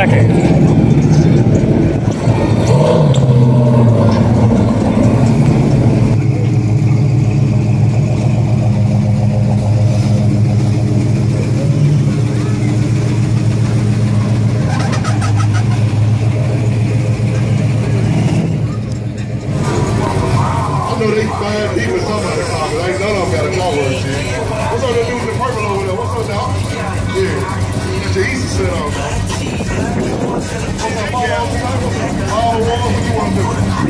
second. He was somebody car, but ain't none of them got a car work shit. What's up, that dude in the purple over there? What's up, dog? Yeah. That's your easy set on, dog. What's up, all the walls? What you want to do?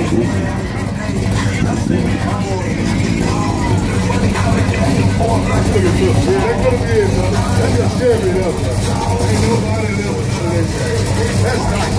Look at this. Yeah, they could have been, though. That's just Chevy, though. Ain't nobody there with none of that shit. That's nice.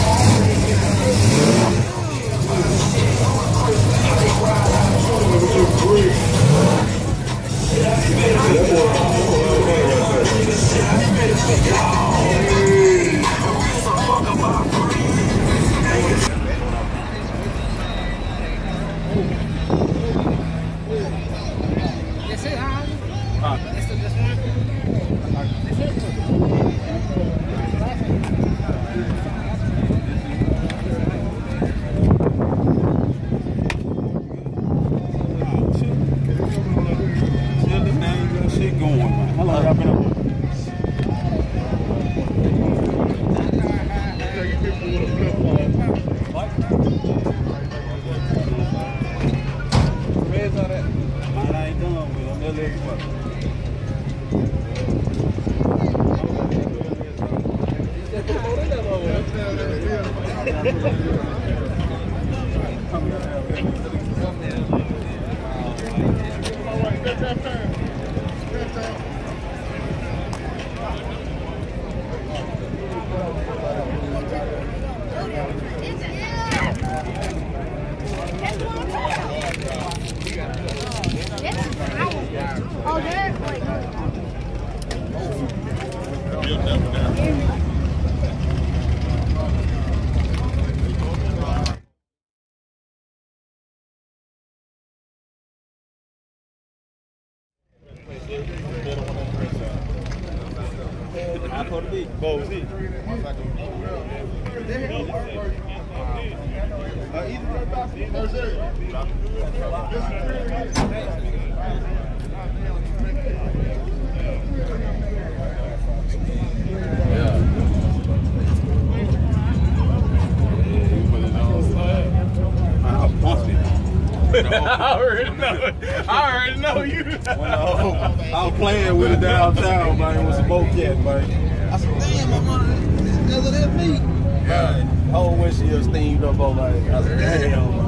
I already know you. I was playing with it downtown, man, with some Bocat, man. I said, damn, my mother, that's me. Yeah. Whole windshield steamed up all night. I said, damn, man.